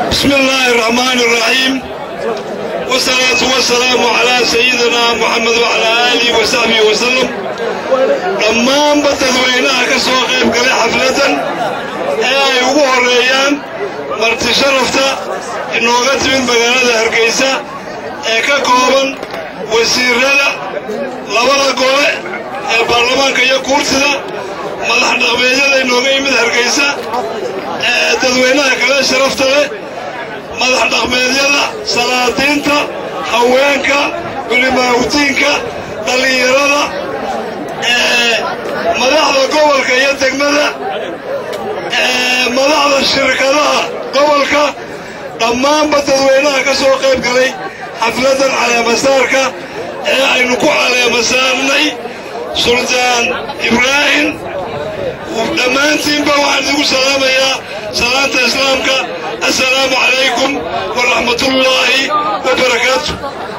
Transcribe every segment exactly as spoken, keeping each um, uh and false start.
بسم الله الرحمن الرحيم والصلاة والسلام على سيدنا محمد وعلى آله وصحبه وسلم. لما بدأنا كسوق بقى حفلة أي وقوع الريان مرت شرفته إنه قد من بقى هرقيسة كقوما وسيرنا لولا قوة البرلمان كي كورسنا ملح نغميجة إنه قايم هرقيسة تدوينا كلا شرفته ملح نغميجة سلاطينتا هوانكا ولماوتينكا دليرنا ملحظة قول كي يدقمنا ملحظة الشركة قولك دمان بتدوينها كسوق قيب حفلة على مسارك أي نكوع على مسارني سلطان إبراهيم ودمانتين بوعدكم سلام يا سلامة إسلامك. السلام عليكم ورحمة الله وبركاته.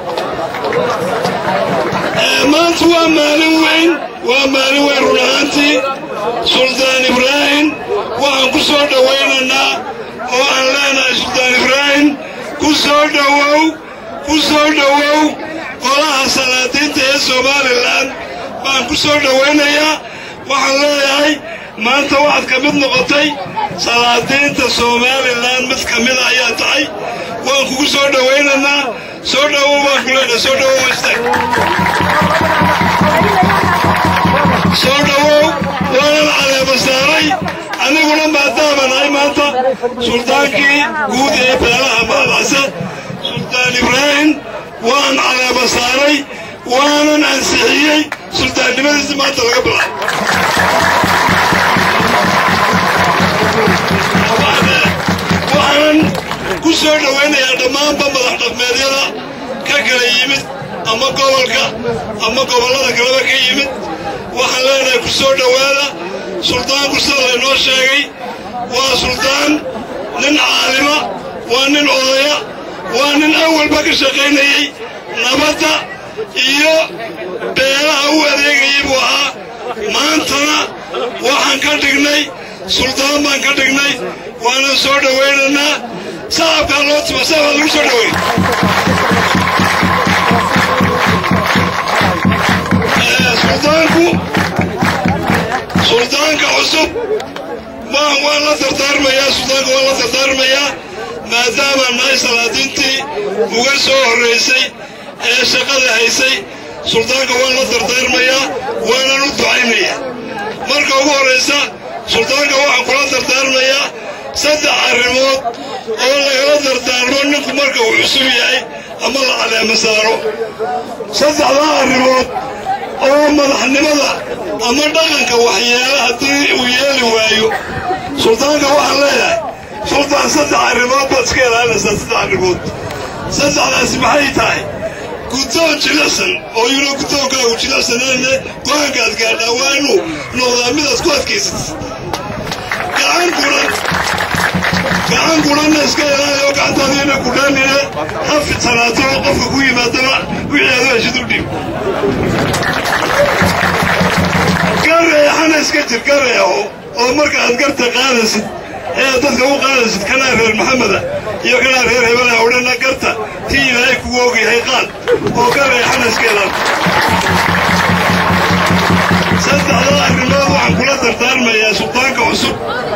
ما توا مالوين ومالوين رهانتي سلطان إبراهيم وعن كسر دويننا وعن لنا سلطان إبراهيم كسر دوو كسر دوو قلها سلاطين تهي سومالي وعن كسر دويننا وعن لنا ما أنت واحد كمد نقطي سلاطين تسومالي لان مثل كمد آياتي وعن كسر دويننا سر دوو باكولينا سر دوو مستك سر دوو وانا على مساري أنا أقول ما دام أنا ما أنت سلطانكي قود إيه بلا مالاسة سلطان إبراهيم وأنا على مساري وأنا أنسحيي سلطان إبراهيم ما تلقبله وأنا كسر دوين يا دمان بمضح دميرينا ككريمت أما قولك أما قولنا كلامك كيمت وخلينا كسر دوينا سلطان كسر لنا شيء وسلطان نن عالمة ونن أضياء ونن أول بكر شقيني نبتة إياه بيلا هو ذيك يبوها ما أنتنا وحن كدقني سلطان ما كدقني وأنا صور دويننا صعب كالوت مسافة لو صور دوين سلطانكو سلطانك عصب ما هو الله تردار ميا سلطانك والله تردار ميا ما دام الناس سلاطينتي وقصوا الرئيسي شقد هيسي سلطانك والله تردار ميا وانا ندعي ميا مركا هو الرئيسة سلطانك واحد كلا تردار ميا سدع الريموت والله يلا تردار منك مركا وعسوياي أما الله على مساره سدع ذا الريموت أو مدحنمدا أما دقنك وحياله هدي ويالي وايو سلطانك واحد ليهاي سلطان صدع الريموت بس كيلا أنا صدع الريموت صدع ناس محيطاي كنتو جلسن أو يلو كنتو كاو جلسن أنا قوان قاد قاد أوانو نوضامي دا سكوات كيست كعان قولان كعان قولان ناس كيلا يو كعان تانينا قولانينا حفت سناتو قفك كوي ماتوا ويعيدو يشدو ديو قرر أنا سكتر قرر يا هو ومركا أذكرت قادس هي تذكر قادس كنا غير محمد يا كنا غير هبنا ولنا قرت تي هيك ووقي هي قاد وقرر أنا سكتر صدق الله الله عن كل تردار ما يا سلطانك عصب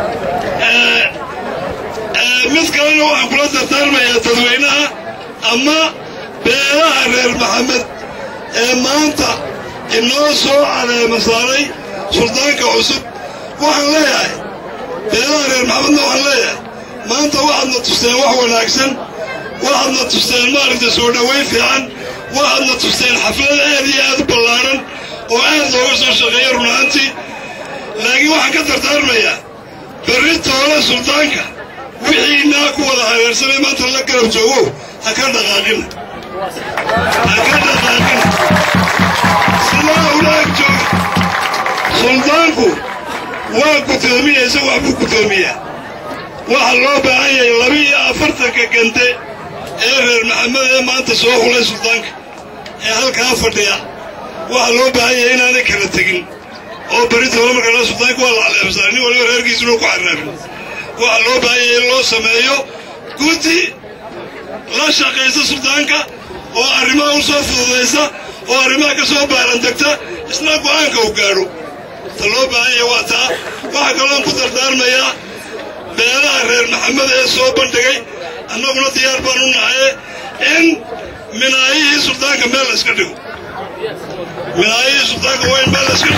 مثل كانوا عن كل تردار ما يا تدوينها أما بلا غير محمد ما أنت إنه سوء على مساري سلطانك عصب وحن ليهاي بيلا غير محمد وحن ليهاي ما أنت واحدنا تستين وحوة ناكسن واحدنا تستين مارك تسونا ويفي عن واحدنا تستين حفلة هذه هذا بلارن وعاد لوغسو شغيرنا أنتي لكن واحد كتر تارميا بريد ولا سلطانك وحي ناكو ولا هاير سنة ما تلقى ربجوه هكذا غاقنا هكذا غاقنا سلا أولاك جو سلطانكو واكو تلمية سوى أبوكو تلمية وحلو بعيا يلبيا أفرتك كنتي إيرر محمد ما أنت سوى خلي سلطانك إيه هالك أفرتيا وحلو بعيا إنا نكرة تقين أو بريد ولا مركز سلطانك والله على أبصارني ولا غير كيسنو كعرنا وحلو بعيا لو سمايو قلتي لا شقيس سلطانك وأرماه وصوف ذيسا وأرماه كسوف بارندكتا إسناقو عنك وقارو تلوبا هي واتا وحكالون كتر دار ميا بيلا رير محمد يسوف بندقي أنه قلنا ديار بانون عيه إن من أي سلطانك ميلا اسكتو من أي سلطانك وين ميلا اسكتو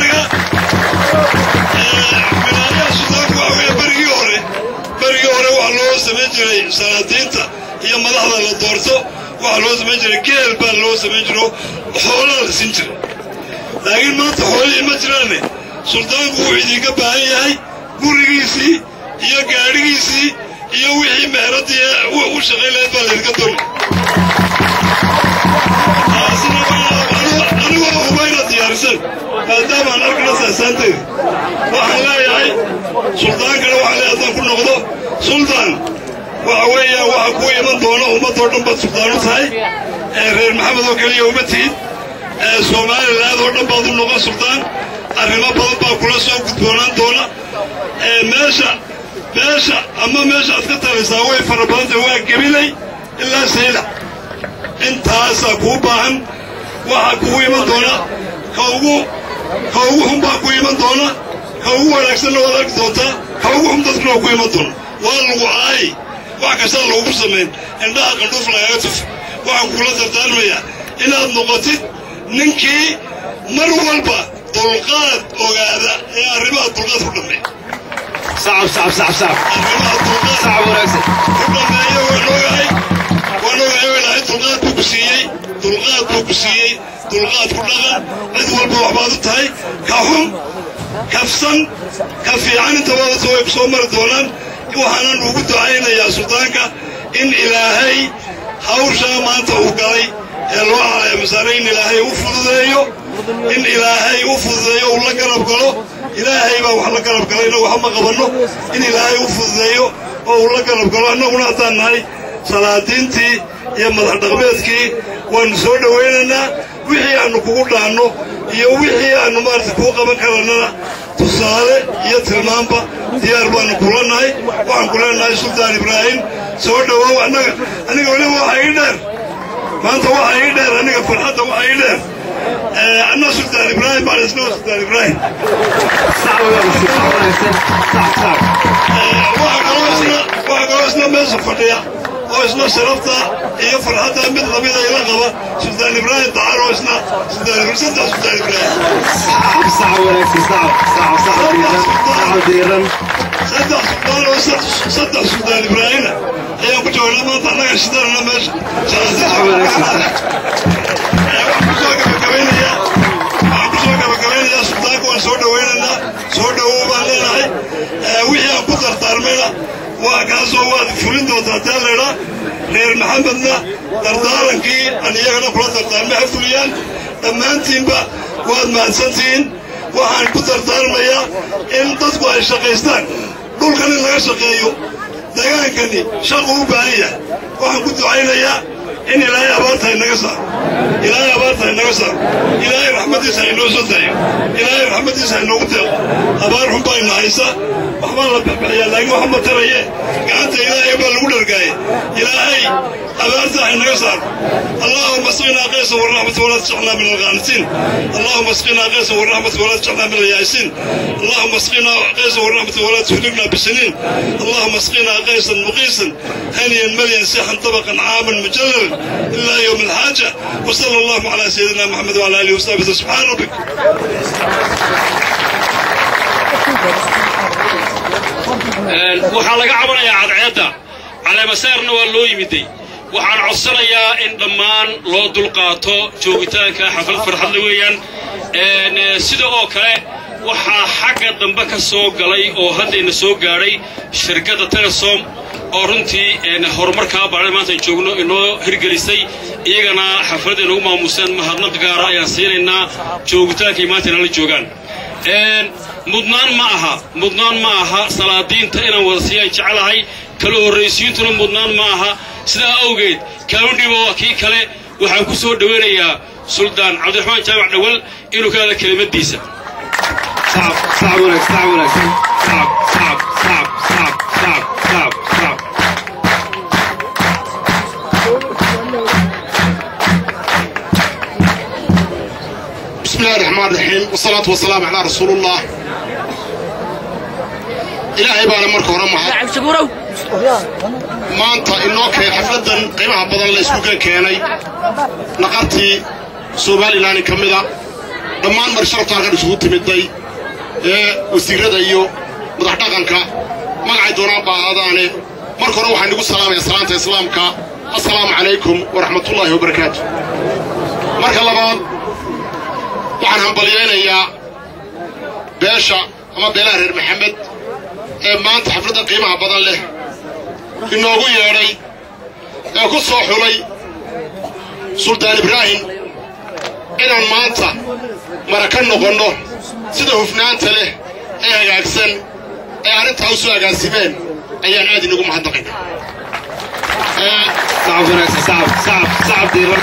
من أي سلطانك وعوية برقي هوري برقي هوري وحلو سمجري سنادينتا هي مدحضة للدورتو وحلو سمجري كيل بان لو سمجرو حولا لسنجر لكن ما تحولي مجراني سلطانك وحيدي كباهي هاي قرقيسي يا قارقيسي يا وحي مهردي وشغيل هيد بالهرقدوني أنا وحبينا ديارسل هدام أنا أركنا ساسانتي وحن لا يعي سلطان كانوا وحلي أدان كل نقضو سلطان وحوية وحكوية من دونه وما دورنا بات سلطانو تاي غير محمد وكالية ومتين سومالي لا دورنا بات النقض سلطان أرهما بات باكولا سوق دونان دونا ماشا ماشا أما ماشا أتكتر يساوي فربانتي هو قبيلي إلا سيلا انت هاسا كوباهم وحكوية من دونا كوغو كوغو هم باكوية من دونا كوغو ونكسن وذلك دوتا كوغو هم تذكروا كوية من دونا والله عاي وحكسان لو بسمين عندها قندوف لا يتف وحكولا تردارميا إلا النقطة ننكي مرولبا طلقات وغادا يا ربا طلقات فلمي صعب صعب صعب صعب صعب ورقصي فلمي ونوغاي ونوغاي ولاهي طلقات بوكسيي طلقات بوكسيي طلقات كلها عدوال بوحبادتهاي كهم كفصن كفي عن توابط ويبصو مردونان وحنا نوجد عينا يا سلطانك إن إلهي حوشا ما توقعي الوعى يا مسارين إلهي وفض ذيو إن إلهي وفض ذيو ولا قرب قلو إلهي ما وحنا قرب قلينا وحما قبلنا إن إلهي وفض ذيو ولا قرب قلو أنه نعطان هاي صلاتينتي يا مدحر دقبيتكي ونسود ويننا وحي أنه كقول عنه يوحي أنه مارس كوكا من كلامنا تصالح يتلمان با ديار بان كلنا هاي وعن كلنا هاي سلطان إبراهيم سود وهو أنا أنا قولي هو حيدر ما أنت هو حيدر أنا فرحت هو حيدر أنا سلطان إبراهيم بعد اسمه سلطان إبراهيم صعب صعب وعقلوسنا وعقلوسنا ما سفتيا وإسنا شرفتا هي فرحتها مثل ضبيطة إلى غبا سلطان إبراهيم تعالوا إسنا سلطان إبراهيم سلطان سلطان إبراهيم صعب صعب ورقصي صعب صعب صعب صعب ديرا سلطان سلطان وسلطان سلطان إبراهيم هي كتوه لما طلق الشيطان لما صعب ورقصي وحكوشوك بكبين يا وحكوشوك بكبين يا سلطان كوان سودا ويننا سودا هو بالنا هاي وحي أكتر تارمينا وكاسو واد فلين دوتا تالنا غير محمدنا دردارنكي أن يغنى كل دردار ما حفليان لما أنتين با واد ما أنسانتين وحان كتر دارميا إن تدقوا الشقيستان دول كان لغا شقيو دقان كني شقوا بانيا وحان كنتو عينيا إن إلهي أبارتها النقصة إلهي أبارتها النقصة إلهي رحمتي سعينو سلطي إلهي رحمتي سعينو قتل أبارهم باين عيسى محمد ربك بحيا لكن محمد تريه قعنت إلهي بالغولر قاي إلهي أبارتها النقصة اللهم اسقنا قيسا والرحمة ولا تجعلنا من الغانسين اللهم اسقنا قيسا والرحمة ولا تجعلنا من اليائسين اللهم اسقنا قيسا والرحمة ولا تهلكنا بالسنين اللهم اسقنا قيسا مقيسا هنيا مليا سيحا طبقا عاما مجللا إلا يوم الحاجة وصلى الله على سيدنا محمد وعلى آله وصحبه سبحان ربك waxaa laga cabanayaa cadceedda caleemasaarna waa loo yimiday waxaan codsanayaa in dhammaan loo dulqaato joogitaanka xaflad farxad weeyaan sida oo kale waxaa xagga dambe ka soo galay oo haddayna soo gaadhay shirkadda Telesom oo runtii horumarka baaray maanta joogno inoo hirgelisay iyagana xafladda ugu maamuusan mahadnaq gaar ah ayaan siinaynaa joogitaanka maanta la joogaan een mudnaan ma aha mudnaan ma aha salaadiinta inaan wada siiyay jecelahay kala horeysiintuna mudnaan ma aha sida awgeed kaawdhibo kii kale waxaan ku soo dhaweynayaa suldaan cabdiraxmaan jaamac dhawal inuu ka hadlo kelimadiisa صعب صعب ورق صعب ورق صعب صعب صعب صعب صعب صعب صعب بسم الله الرحمن الرحيم والصلاة والسلام على رسول الله. إلهي بانا مركو رمها ما أنت إنك حفلة قيمة بدل ليسكوك كياني نقرتي سوبالي لاني كمدا دمان مرشرطة غير سهوتي مدي وسيرة دايو مدحتاقنك مقعي دونا باهداني مركو روحا نقول السلام يا سلامة إسلامك السلام عليكم ورحمة الله وبركاته. مركو الله بعض waxaan hambalyeeynaa beesha ama beelaha reer maxamed ee maanta xafladda qiimaha badan leh inoogu yeedhay ee ku soo xulay Sultaan Ibraahim inaan maanta maraka noqono sida hufnaanta leh ee hagaagsan ee arrinta u soo agaasimeen ayaan aad inagu mahadnaqaynaa. صعب صعب صعب صعب ديران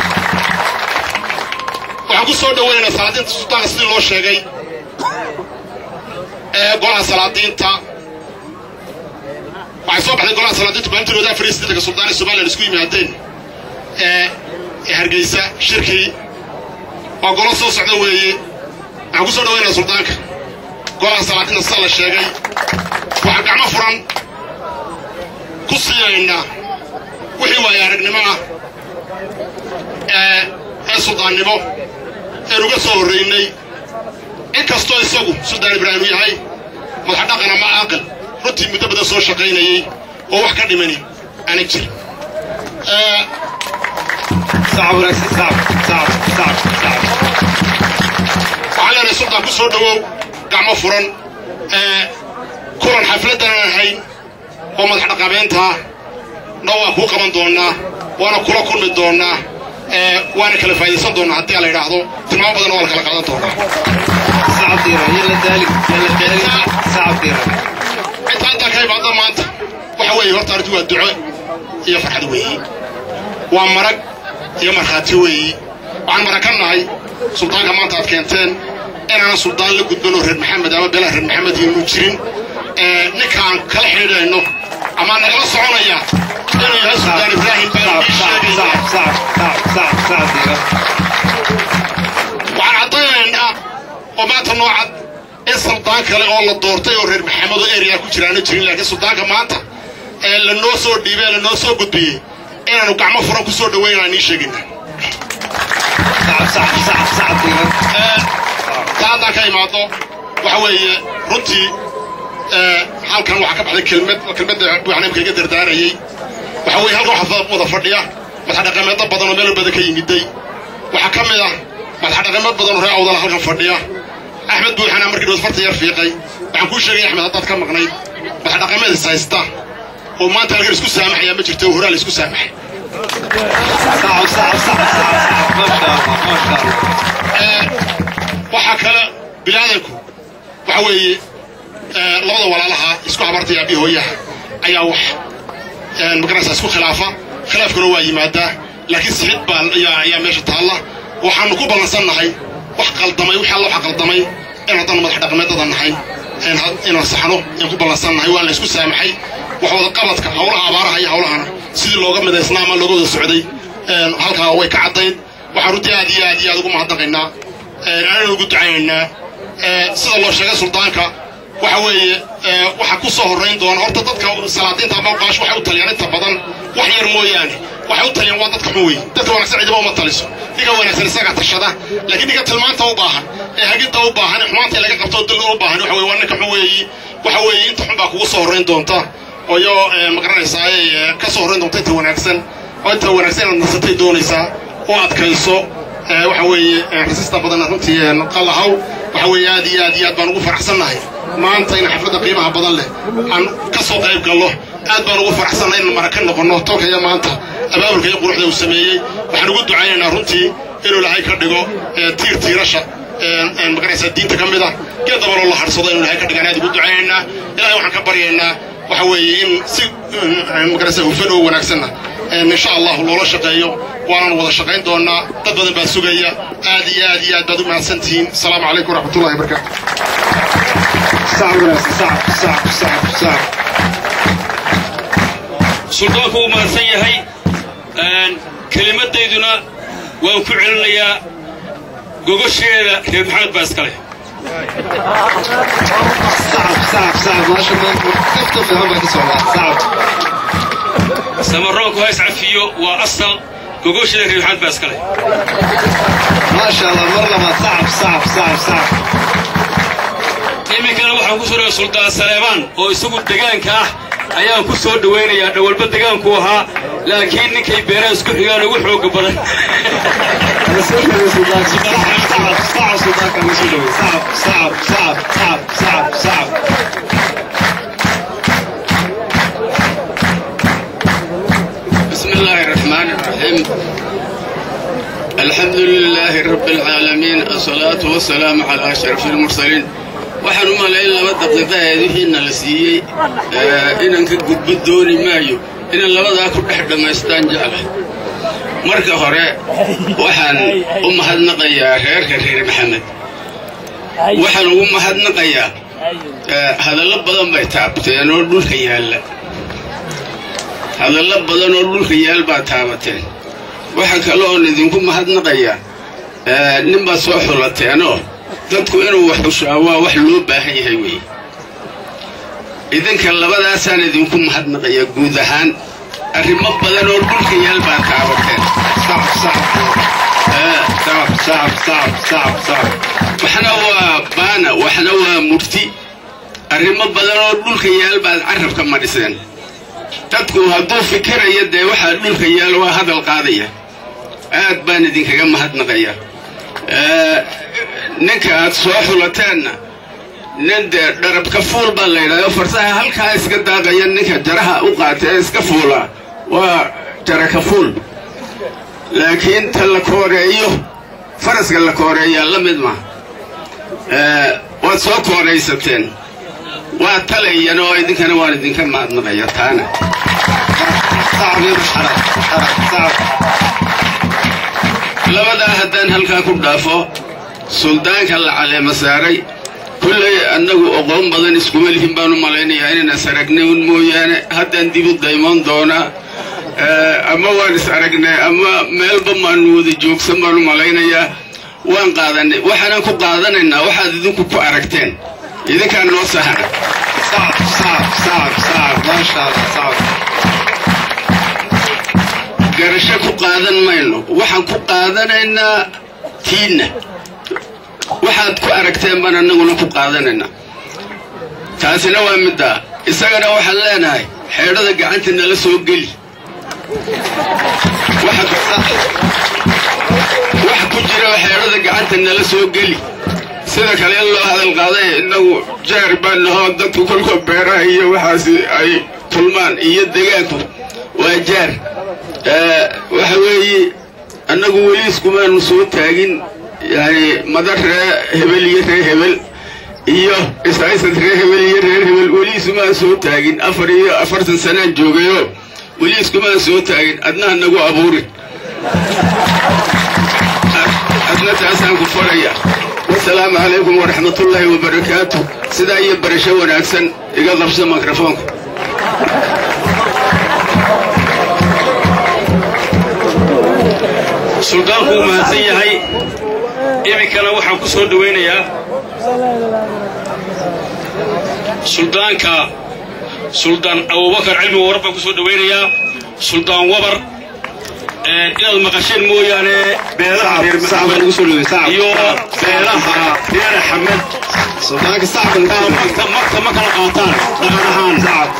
waxaan ku soo dhaweynaa salaadiinta sultaanka sidii loo sheegay ee golaha salaadiinta waxay soo baxday golaha salaadiinta maalintii afar iyo siddeetanka sultaanka Soomaaliya isku yimaadeen ee Hargeysa shirkii waa golo soo socda weeye. waxaan ku soo dhaweynaa sultaanka golaha salaadiinta sida la sheegay waxaan gacmo furan ku siinaynaa wixii waaya aragnimo ah ee ee sultaannimo ee uga soo horreynay inkastoo isagu Sultaan Ibraahim yahay madax dhaqan ama aqal runtii muddo badan soo shaqaynayay oo wax ka dhimani aanay jirin. صعب صعب صعب صعب صعب وعلى sultaan ku soo dhawow gacmo furan ee kulan xafladan ahayn oo madax dhaqameenta dhawaa ku qaban doonaa waana kula kulmi doonaa وانا كلا فايدة دونا حتى على يراهدو تناو بدن ولا كلا قادن دونا. صعب ديرا يلا ذلك يلا ذلك صعب ديرا. أنت أنت كيف بعض ما أنت وحوي ورطار جوا الدعاء هي فرحة ويهي وعمرك هي مرخاتي ويهي وعن مركنا هاي سلطان كمان تعرف كنتين أنا سلطان اللي قد بنور محمد أما بلا هر محمد ينوشرين نكان كل حين إنه أما نقول صعونا يا إنه يا سلطان إبراهيم صعب صعب صعب صعب صعب صعب صعب ديرا. وعن عطينا وما تنوعد السلطان كله والله دورته يورر محمد وإيريا كجرانو جرين لكن السلطان كمان تا للنوسو ديبه للنوسو قدبي إنه نقعم فرق كسر دوينا نيشجنا. صعب صعب صعب صعب ديرا. هذا كي ماذا وحوي رنتي حال كان وحكم على كلمة وكلمة وحنا يمكن يقدر داري وحوي هذا حفظ مضافرية ما حدا قام يطبق بدن وبيل بدك يمدي وحكم له ما حدا قام بدن وراء أوضل حلقة فردية أحمد بول حنا مركز وفرت يرفيقي بعنكوش شيء أحمد هذا كم مغني ما حدا قام يسايستا وما أنت غير سكو سامح يا مجرته وهرا سكو سامح. صعب صعب صعب صعب ما شاء الله ما شاء الله. وحكى بلادكم وحوي labada walaalaha isku habartay abi hooyaha ayaa wax een magarasa isku khilaafa khilaafkuna waa yimaada laakiin sixid baa ayaa meesha taala waxaanu ku balansanahay wax qaldamay waxa la wax qaldamay in hadan madax dhaqameedada nahay in in saxano in ku balansanahay waa la isku saamaxay wax wada qabadka hawlaha abaaraha iyo hawlahana sidii looga midaysnaa ama looga wada socday een halka way ka cadeyn waxa runtii aad iyo aad iyo ugu mahadnaqaynaa een aan ugu ducaynaa ee sida loo sheegay sultaanka waxa weeye waxa ku soo horeyn doona horta dadka salaadiinta ama qaash waxa u taliyaan inta badan wax yar mooyaane waxa u taliyaan waa dadka xuwey dadka wanaagsan cidaba uma taliso diga wanaagsan isaga tashada laakiin diga tilmaanta u baahan ee hagida u baahan xumaanta laga qabto dal u baahan waxa weeye waa ninka xuwey waxa weeye inta xun baa kugu soo horeyn doonta oo yo ma garanaysaa ay ka soo horeyn doonta inta wanaagsan oo inta wanaagsan aad nasatay doonaysaa oo adkayso waxa weeye xisista badan runtii qalahaw waxa weeye aad iyo aad iyo aad baan ugu faraxsanahay maanta in xafladda qiimaha badan leh aan ka soo qayb galno aad baan ugu faraxsanahay in maraka noqono tolkaya maanta abaabulka iyo quruxda uu sameeyay waxaan ugu ducaynaynaa runtii inuu Ilaahay ka dhigo tiir tiirasha een magaraysa diinta kamida geed dabalo la harsado inuu Ilaahay ka dhigo aad ugu ducaynaynaa Ilaahay waxaan ka baryaynaa waxa weeye in si magaraysa hufan oo wanaagsan إن شاء الله لولا شقيه وأنا وضع شقين دونا تبدأ بسوقية آدي آدي آدي بدو مع سنتين السلام عليكم ورحمة الله وبركاته. صعب صعب صعب صعب صعب. سلطانكم ما سيهاي كلمات ديدنا وكعلنا gogosheeda reer maxamed baa iskale صعب صعب صعب ما شاء الله كفتوا في هم كسروا صعب samaroonku ha iscafiyo waa asal gogosheeda reer maxamed baa iskale ما شاء الله مرة ما صعب صعب صعب صعب iminkana waxaan ku soo sultaan Saleemaan oo isagu deegaanka ah ayaan ku soo dhaweynayaa dhawalba deegaanku ahaa laakiin ninkay beeraha isku xigaan ugu xoog badan صعب صعب صعب صعب صعب صعب صعب صعب صعب بسم الله الرحمن الرحيم الحمد لله رب العالمين الصلاة والسلام على أشرف المرسلين waxaan u malayn laba daqiiqo aadihiina la siiyey inaan ka gudbo dooni maayo inaan labadaa ku dhex dhammaystaan jeclahay marka hore waxaan u mahadnaqayaa reerka reer maxamed waxaan ugu mahadnaqayaa hadallo badan bay taabteen oo dhulka yaalla hadallo badan oo dhulka yaal baa taabateen waxa kale oon idinku mahadnaqayaa nin baad soo xulateenoo dadku inuu wax xushaa waa wax loo baahan yahay weeye idinka labadaasaan idinku mahadnaqaya guud ahaan arrimo badan oo dhulka yaal baa taabateen صعب صعب صعب صعب صعب صعب صعب waxna waa baana waxna waa murti arrimo badan oo dhulka yaal baad carabka madhiseen dadku hadduu fikirayo dee waxaa dhulka yaal waa hadal qaadaya aad baan idinkaga mahadnaqaya ninka aad soo xulateenna nin dee dharabka fuul baa la yidhahdo farsaha halkaa iska daaqaya ninka jaraha u qaatee iska fuula waa jaraka fuul laakiin ta la kooreeyo faraska la kooreeyaa la mid ma waad soo kooraysateen waa talayan oo idinkana waan idinka mahadnaqaya taana صعب يرحل صعب labadaa haddaan halkaa ku dhaafo suldaanka la caleema saaray kulley annagu oqoon badan iskuma lihin baan u malaynayaa inaan is aragnay un mooyaane haddaan dib u daymoon doonaa ama waan is aragnay ama meelba maanu wada joogsan baan u malaynayaa waan qaadanay waxaanaan ku qaadanaynaa waxaad idinku ku aragteen idinkaa noo sahana صعب صعب صعب صعب ما شاء الله صعب garasho ku qaadan mayno waxaan ku qaadanaynaa tiinna waxaad ku aragteen baan annaguna ku qaadanaynaa taasina waa middaa isagana waxaan leenahay xeedhada gacanta nala soo geli wax ku jira xeedhada gacanta nala soo geli sida kale in loo hadal qaaday innagu jaar baan nahoo dadku kolka beeraha iyo waxaasi ay kulmaan iyo deegaanku waa jaar waxa weeye annagu weli iskumaanu soo taagin yani madar ree hebel iyo reer hebel iyo isaysad reer hebel iyo reer hebel weli iskumaan soo taagin afar iyo afartan sanaan joogayoo weli iskumaan soo taagin adna nagu abuurin adna taasaan ku faraya wasalaamu calaykum waraxmatullaahi wabarakaatu sidaa iyo barasho wanaagsan iga qabsa mikrofoonka suldaanku uu mahadsan yahay iminkana waxaan ku soo dhawaynayaa suldaanka suldaan abubakar cilmi wabar baan ku soo dhawaynayaa suldaan wabar inaad maqasheen mooyaane beelaha reer maxamed iyo beelaha reer axmed suldaanka صعب marka ma kala qaataan dhaqan ahaan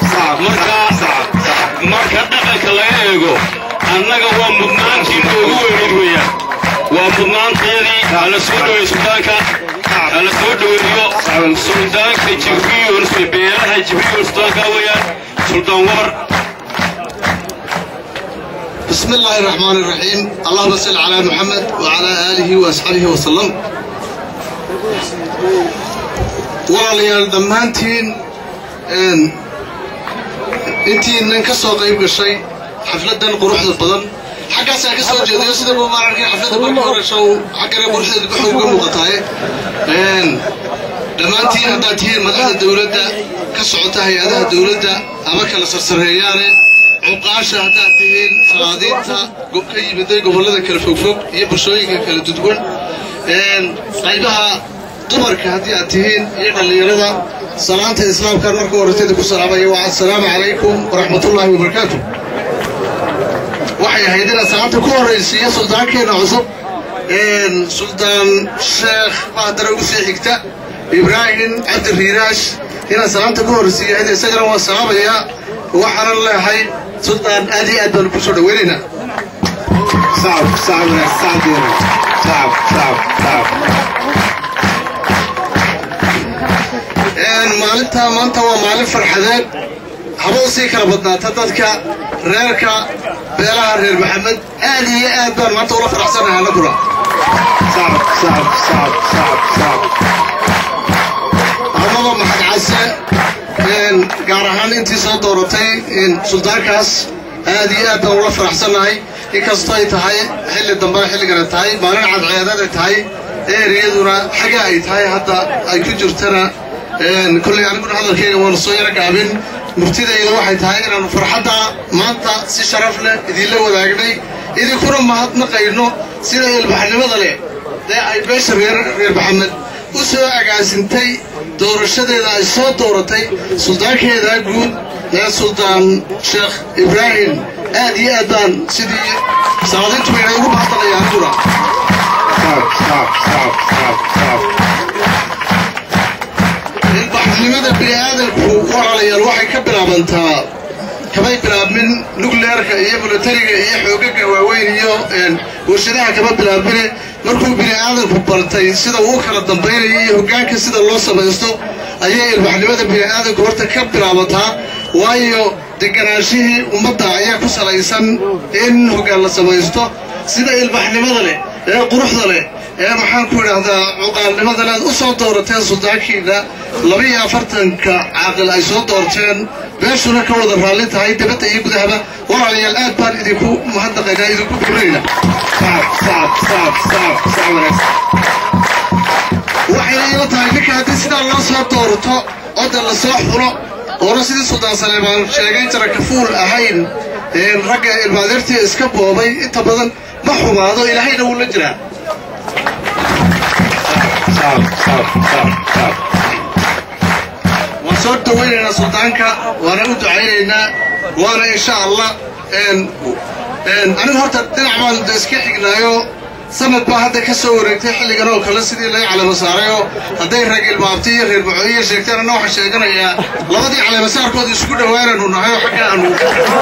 marka dhaqanka laga eego annaga waa mudnaantii noogu weyneyd weeyaan waa mudnaantayadii hala soo dhaweeyo suldaanka hala soo dhaweeyo suldaanka jibriil beelaha jibriil suldaanka weeyaan suldaan wabar بسم الله الرحمن الرحيم اللهم صل على محمد وعلى آله وأصحابه وسلم walaalayaal dhammaantiin intiinan ka soo qayb gashay xafladan quruxda badan xaggaasaan ka soo jeedayo sida baan arkay xafladda markii hore show xaggana quruxdeeda ku xoog uga muuqataay dhammaantiin haddaad tihiin madaxda dowladda ka socota hay-adaha dowladda ama kala sarsareeyaane cuqaasha haddaad tihiin salaadiinta ka yimiday gobollada kala fogfog iyo bulshooyinka kala dudwan qaybaha dumarka haddii aad tihiin iyo dhallinyarada salaanta islaamkan marka horteeda ku salaamaya waa assalaamu calaykum waraxmatullaahi wabarakaatu. waxay ahayd inaan salaanta ku horraysiiyo suldaankeenna cusub suldaan sheekh mahdara ugu sii xigta ibraahim cabdi riiraash inaan salaanta ku horraysiiyo ahayd isagana waa salaamayaa waxaanan leehay suldaan aad iyo aad baanu ku soo dhaweynaynaa. صعب صعب صعب صعب صعب صعب maalinta maanta waa maalin farxadeed haba usii kala badnaata dadka reerka beelaha reer maxamed aad iyo aad baan maanta ula faraxsanahay anaguna. صعب صعب صعب صعب صعب amaba maxad case gaar ahaan intii soo dooratay suldaankaas aad iyo aad baan ula faraxsanahay inkastoo ay tahay xilli dambe xilligana tahay maalin cadceedaad ay tahay eeriyaduna xaga ay tahay hadda ay ku jirtana kolley aniguna hadalkayga waanu soo yaro gaabin murtidayda waxay tahay inaanu farxadda maanta si sharaf leh idinla wadaagnay idinkuna mahadnaqayno sida ilbaxnimada leh ee ay beesha reer reer maxamed u soo agaasintay doorashadeeda ay soo dooratay suldaankeeda guud ee suldaan sheekh ibraahim aad iyo aad baan sidii saacadiintu bayna ugu mahadnaqaya aniguna. ilbaxnimada bini aadamku walaalayaal waxay ka bilaabantaa kamay bilaabmin nukleerka iyo militariga iyo xoogaga waaweyn iyo warshadaha kama bilaabine markuu bini aadamku bartay sida uu kala dambaynayo iyo hoggaanka sida loo samaysto ayay ilbaxnimada bini aadamku horta ka bilaabataa waayo deganaashihii ummadda ayaa ku salaysan in hoggaan la samaysto sida ilbaxnimada leh ee quruxda leh ee maxaan ku idhaahdaa cuqaalnimada le aad u soo doorateen suldaankiina laba-iyo afartanka caaqil ay soo doorteen beeshuna ka wada raalli tahay dibadda iyo gudahaba walaalayaal aad baan idinku mahadnaqaynaa idinku dhurayna. waxayna ila tahay ninka haddii sidaa loo soo doorto oda la soo xulo oona sidii suldaan saleebaan sheegay jara kafuul ahayn ragga ilmaadeertii iska boobay inta badan ma xumaado ilaahayna wuu la jiraa. waan soo dhawaynaynaa suldaanka waana u ducaynaynaa waana insha allah anigu horta dhinac baan da iska xignaayo sanad baa hadda ka soo wareegtay xilligan oo kale sidii laga caleemasaarayoo hadday rag ilmaabti iyo reer macooyiya sheegteen anna waxaan sheeganayaa labadii caleemasaarkooda isugu dhawaananu nahay oo xagga aanu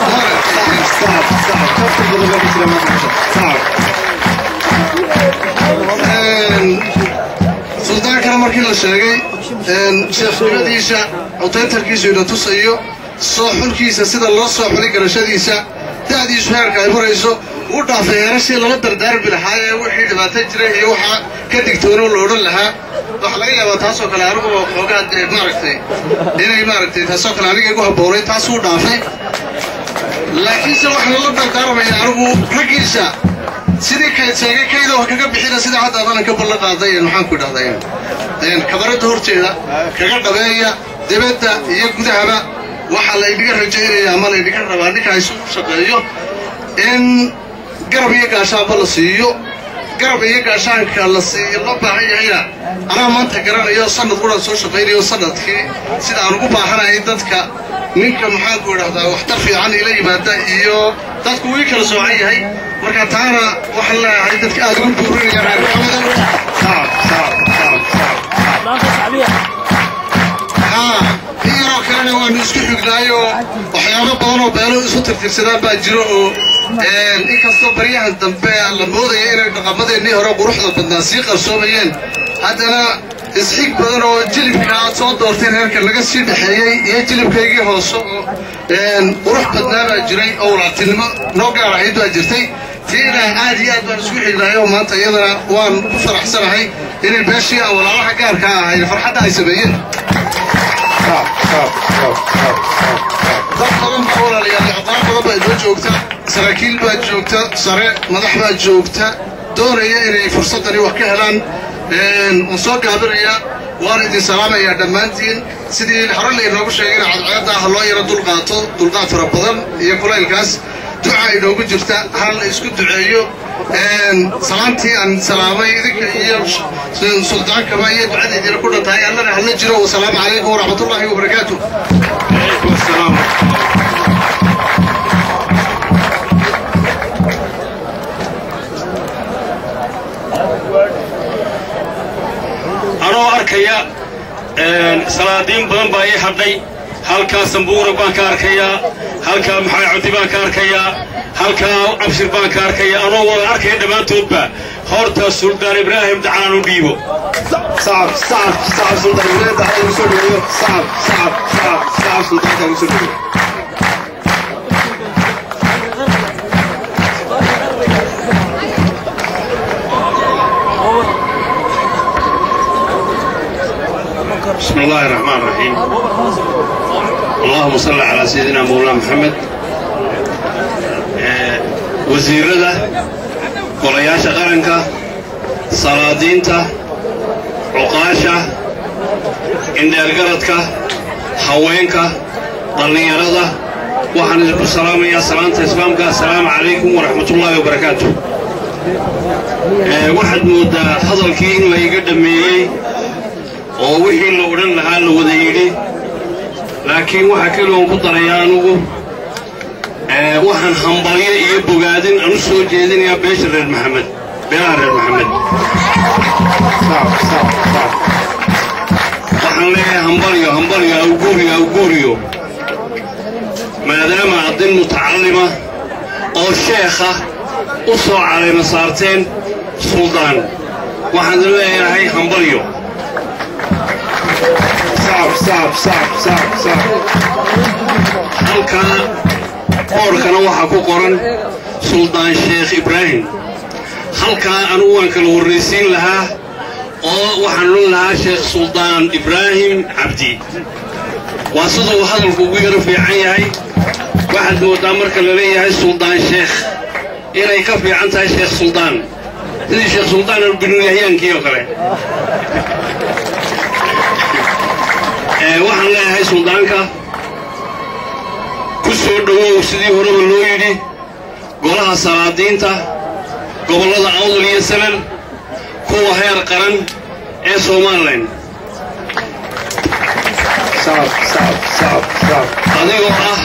suldaankana markii la sheegay sheekhnimadiisa cutaytarkiisu ina tusayo soo xulkiisa sida loo soo xulay garashadiisa da'diisu heerka ay marayso u dhaafay heerashii lala dardaarmi lahaa ee wixii dhibaato jiray iyo waxaa ka digtoonoo la odhan lahaa waxaa laga yaabaa taasoo kale anigu xoogaa maaragtay inay maaragtay taasoo kale aniga igu habboonay taasuu dhaafay laakiinse waxaa lala dardaarmaya anigu raggiisa sidii kayd sheegay kayda wax kaga bixina sida hadda adanan ka ballan qaaday maxaan ku idhahday kabaradda horteeda kaga dhabeeya dibadda iyo gudahaba waxaa la idinga rajaynaya ama la idinka rabaa ninka isu shaqeeyo in garab iyo gaashaanba la siiyo garab iyo gaashaanka la siiyo loo baahan yahayna anaa maanta garanayo sanad quraan soo shaqaynayo sanadkii sida aan ugu baahanahay dadka ninka maxaan ku idhahdaa waxtar fiican ila yimaada iyo dadku wii kala soocan yahay marka taana waxaan leeyahay dadka aad ugu buurinaya reer maxamedo kalena waanu isku xignaayoo waxyaabo badan oo beelo isu tirtirsadaan baa jiro oo inkastoo baryahan dambe la moodaya inay dhaqamadeennii hore quruxda badnaa sii qarsoomayeen haddana isxig badan oo jilibka aad soo doorteen reerka laga sii dhexeeyey iyo jilibkaygii hoose oo qurux badnaa baa jiray oo walaaltinimo noo gaar ahayd baa jirtay tiina aad iyo aad baan isku xignaayoo maanta iyadana waan ku faraxsanahay inay beeshii aan walaalaha gaarka ahayn farxadda ay sameeyeen. dad badan baa walaalayaal aqoon badan baa inoo joogta saraakiil baa joogta sare madax baa joogta doonaya inay fursaddani wax ka helaan waan soo gaabinayaa waan idin salaamayaa dhammaantiin sidii hore lainoogu sheegay in cadceedda ah loo yaro dulqaato dulqaad fara badan iyo kulaylkaas duca inoogu jirta hal la isku duceeyo salaantii aan salaamay idinka iyo sultaankaba iyo ducadeediina ku dhantahay allana halna jiro wasalaamu calaykum waraxmatullaahi wabarakaatu. Alaykum assalaam. anoo arkaya salaadiin badan baa ii hadhay halkaa sambuura baan ka arkayaa halkaa maxamed cabdi baan ka arkayaa halkaa abshir baan ka arkaya anoo wada arkaya dhammaantoodba horta suldaan ibraahim dacalan u dhiibo صعب صعب صعب سلطان ولاد على المسؤولية صعب صعب صعب صعب سلطان على المسؤولية بسم الله الرحمن الرحيم اللهم صل على سيدنا مولانا محمد وزير له قرياشة قرنكا صلادينتا عقاشة إندير قردكا حوينكا ضلنيرضة وحن السلام يا سلامة إسلامك السلام عليكم ورحمة الله وبركاته واحد مدة حضر كين لا يقدم ميلي ووحي لو رن لها لو ذيلي لكن وحكي لهم قدريانو وحن حنبلية يبو قادين أنسو جيدين يا بيشر محمد بيار محمد صعب صعب صعب وحن ليه حنبلية حنبلية أوغوريو أوغوريو ما دام عدين متعلمة أو شيخة أصو على مسارتين سلطان وحن ليه هاي حنبليو صعب صعب صعب صعب صعب halkaa qoorkana waxaa ku qoran suldaan sheekh ibraahim halkaa anugu waan kala horraysiin lahaa oo waxaan lun lahaa sheekh suldaan ibraahim cabdi waa siduu hadalku ugu yaro fiican yahay waxaad moodaa marka la leeyahay suldaan sheekh inay ka fiican tahay sheekh suldaan sidii sheekh suldaan binuyahyaankii oo kale waxaan leeyahay suldaanka ku soo dhowow sidii horeba loo yidhi golaha salaadiinta gobollada awdal iyo salal kuwa heer qaran ee somalilan صعب صعب صعب صعب adigoo ah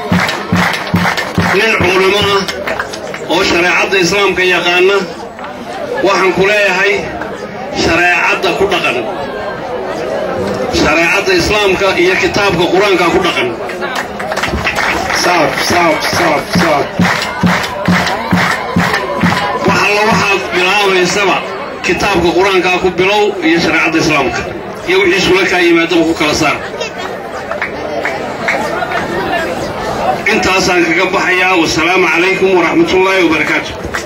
nin culimo ah oo shareecadda islaamka yaqaana waxaan ku leeyahay shareecadda ku dhaqan shareecadda islaamka iyo kitaabka qur-aanka ku dhaqan صعب صعب صعب صعب waxalla waxaad bilaabaysaba kitaabka qur-aanka ku bilow iyo shareecadda islaamka iyo wixii sula kaa yimaadaba ku kala saar intaasaan kaga baxayaa wasalaamu calaykum waraxmatullaahi wabarakaatu